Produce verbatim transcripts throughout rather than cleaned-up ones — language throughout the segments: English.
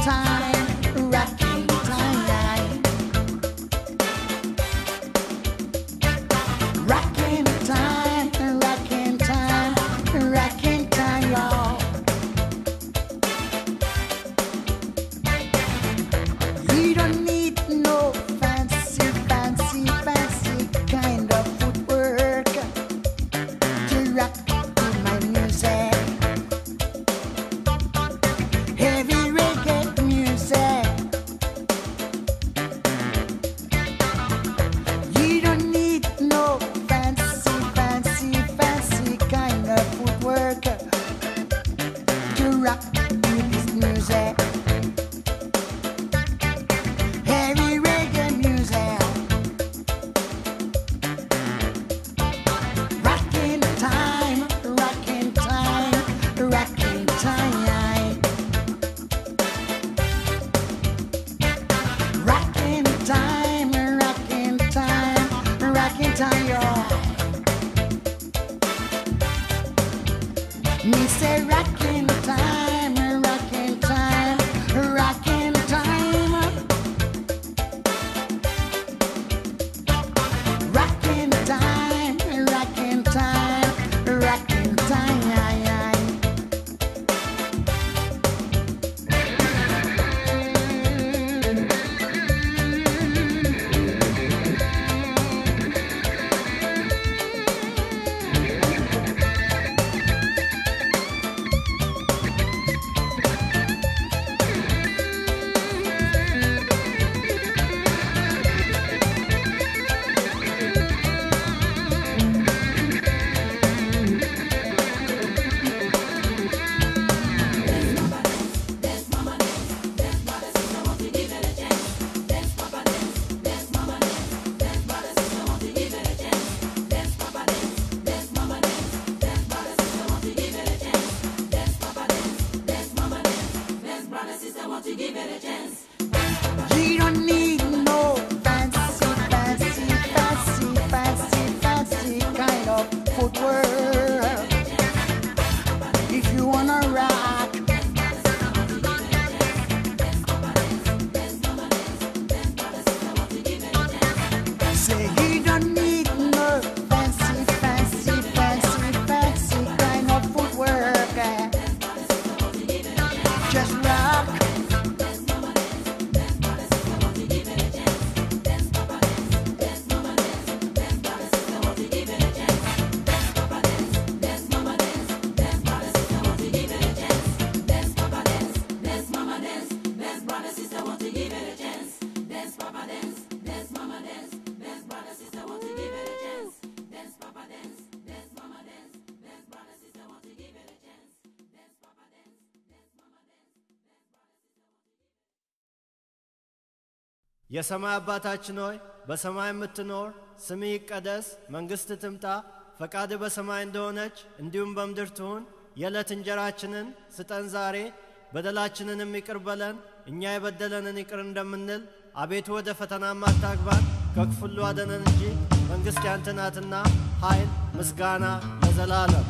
የሰማይ አባታችን ሆይ በሰማይ የምትኖር ስምህ ይቀደስ መንግሥትህ ትምጣ ፈቃድህ በሰማይ እንደሆነች እንዲሁም በምድር ትሁን የዕለት እንጀራችንን ስጠን ዛሬ በደላችንንም ይቅር በለን እኛ የበደለንን ይቅር እንደምንል አቤቱ ወደ ፈተና አታግባን ከክፉ ሁሉ አድነን እንጂ መንግሥት ያንተ ናትና ኃይል ምስጋና ለዘላለም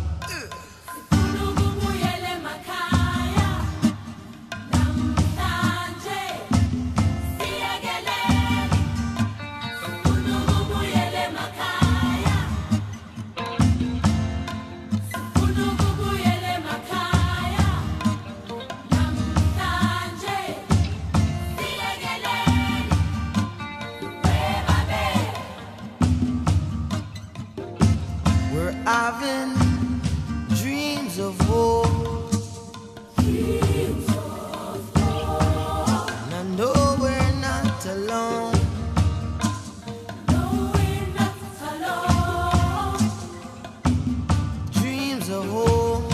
Having dreams of hope, dreams of hope. And I know we're not alone. No, we're not alone. Dreams of hope,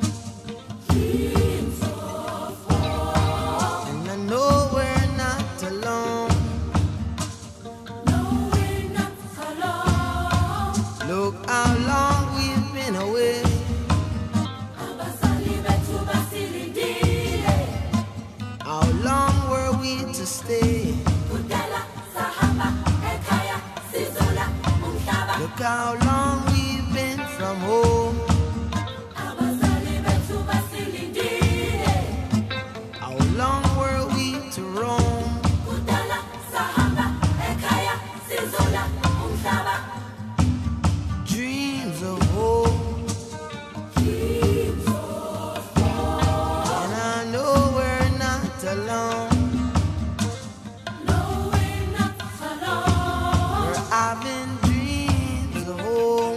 dreams of hope. And I know we're not alone. No, we're not alone. Look how long away. How long were we to stay? Look how long we've been from home. How long were we alone. No, we're not alone. We're having dreams of home.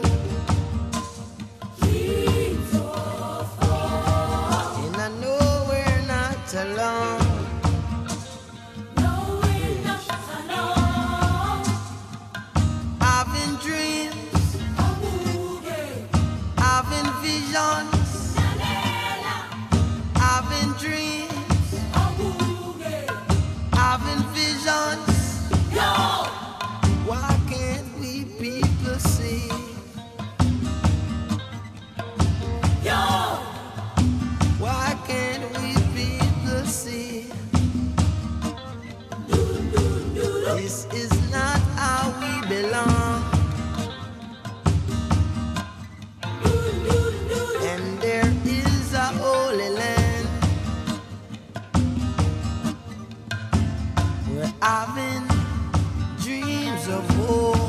Dreams of home. And I know we're not alone. No, we're not alone. Having dreams, Oh, boogie. having visions, La-la-la. having dreams, Oh, boogie. having visions. Yo! Why can't we people see? Yo! Why can't we people see? This is not how we belong. And there is a holy land. We're having dreams of home.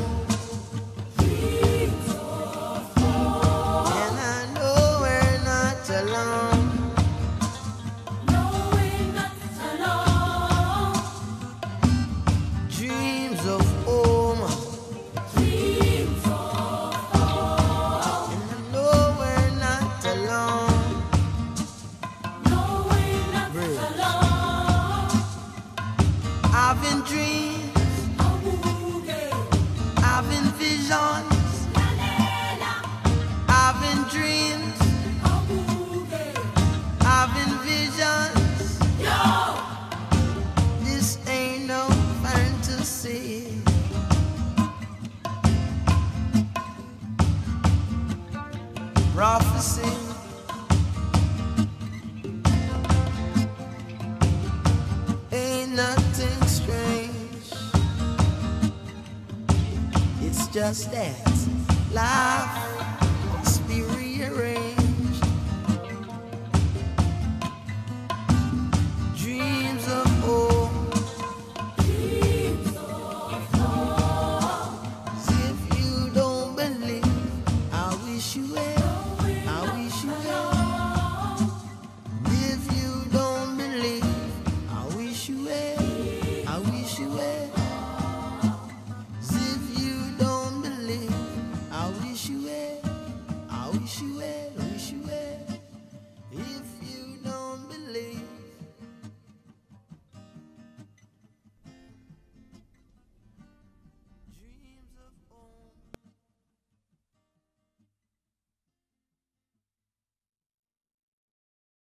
And I know we're not alone. No, we're not alone. Dreams of home. Dreams of home. And I know we're not alone. No, we're not Breathe. alone. Having dreams, Oh, boogie. having visions, La-la-la. having dreams, Oh, boogie. having visions. Yo! This ain't no fantasy. Prophecy. Ain't nothing strange. It's just that life